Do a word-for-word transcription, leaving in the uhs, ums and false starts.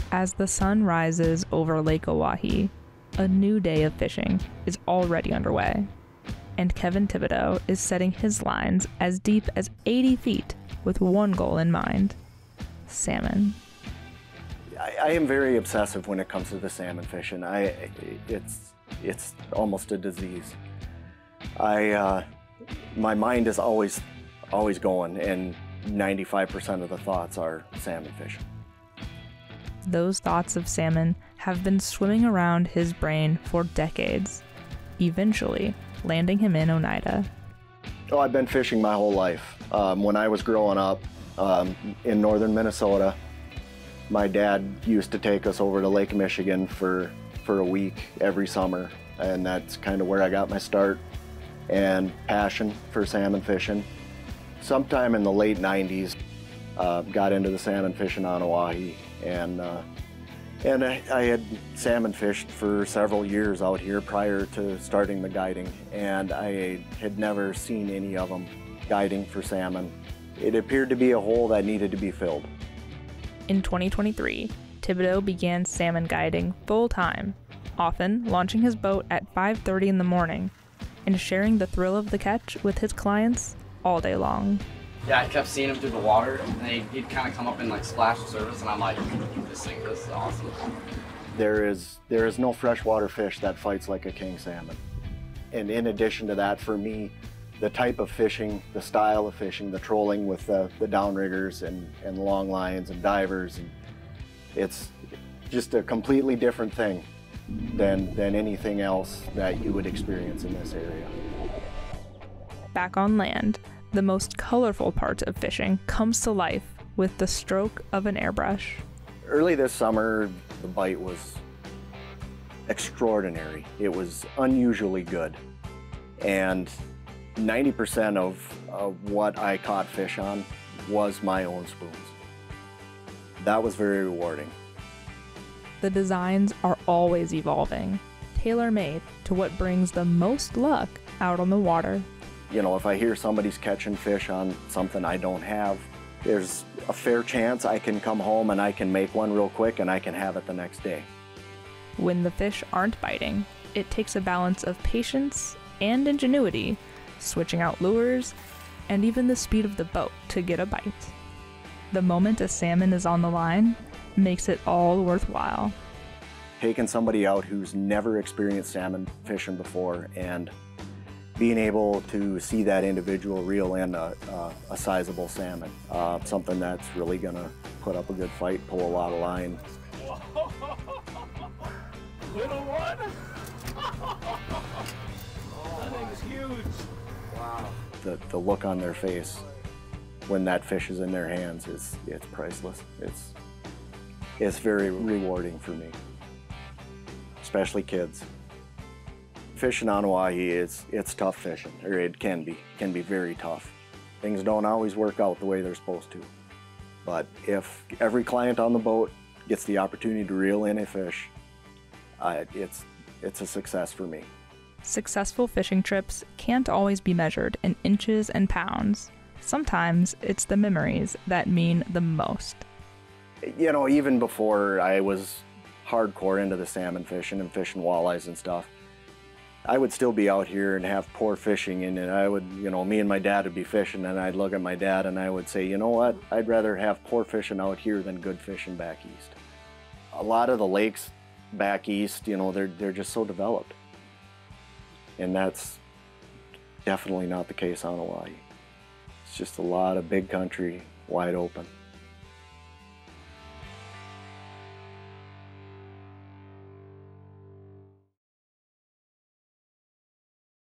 As the sun rises over Lake Oahe, a new day of fishing is already underway, and Kevin Thibodeau is setting his lines as deep as eighty feet with one goal in mind: salmon. I, I am very obsessive when it comes to the salmon fishing. I, it's, it's almost a disease. I, uh, my mind is always, always going, and ninety-five percent of the thoughts are salmon fishing. Those thoughts of salmon have been swimming around his brain for decades, eventually landing him in Oneida. Oh, I've been fishing my whole life. Um, when I was growing up um, in northern Minnesota, my dad used to take us over to Lake Michigan for, for a week every summer, and that's kind of where I got my start and passion for salmon fishing. Sometime in the late nineties, uh, got into the salmon fishing on Oahe, and uh, and I, I had salmon fished for several years out here prior to starting the guiding, and I had never seen any of them guiding for salmon. It appeared to be a hole that needed to be filled. In twenty twenty-three, Thibodeau began salmon guiding full-time, often launching his boat at five thirty in the morning and sharing the thrill of the catch with his clients all day long. Yeah, I kept seeing him through the water, and he'd, he'd kind of come up and like splash the surface, and I'm like, this thing, this is awesome. There is, there is no freshwater fish that fights like a king salmon. And in addition to that, for me, the type of fishing, the style of fishing, the trolling with the, the downriggers and, and long lines and divers, and it's just a completely different thing than, than anything else that you would experience in this area. Back on land, the most colorful part of fishing comes to life with the stroke of an airbrush. Early this summer, the bite was extraordinary. It was unusually good. And ninety percent of, of what I caught fish on was my own spoons. That was very rewarding. The designs are always evolving, tailor-made to what brings the most luck out on the water. You know, if I hear somebody's catching fish on something I don't have, there's a fair chance I can come home and I can make one real quick and I can have it the next day. When the fish aren't biting, it takes a balance of patience and ingenuity, switching out lures, and even the speed of the boat to get a bite. The moment a salmon is on the line makes it all worthwhile. Taking somebody out who's never experienced salmon fishing before and being able to see that individual reel in a, a, a sizable salmon, uh, something that's really gonna put up a good fight, pull a lot of line. Little one? Oh, that thing's huge. Wow. The, the look on their face when that fish is in their hands is it's priceless. It's, it's very rewarding for me, especially kids. Fishing on Oahe is it's tough fishing, or it can be, can be very tough. Things don't always work out the way they're supposed to. But if every client on the boat gets the opportunity to reel in a fish, uh, it's, it's a success for me. Successful fishing trips can't always be measured in inches and pounds. Sometimes it's the memories that mean the most. You know, even before I was hardcore into the salmon fishing and fishing walleyes and stuff, I would still be out here and have poor fishing, and I would, you know, me and my dad would be fishing, and I'd look at my dad and I would say, you know what, I'd rather have poor fishing out here than good fishing back east. A lot of the lakes back east, you know, they're, they're just so developed. And that's definitely not the case on Oahe. It's just a lot of big country, wide open.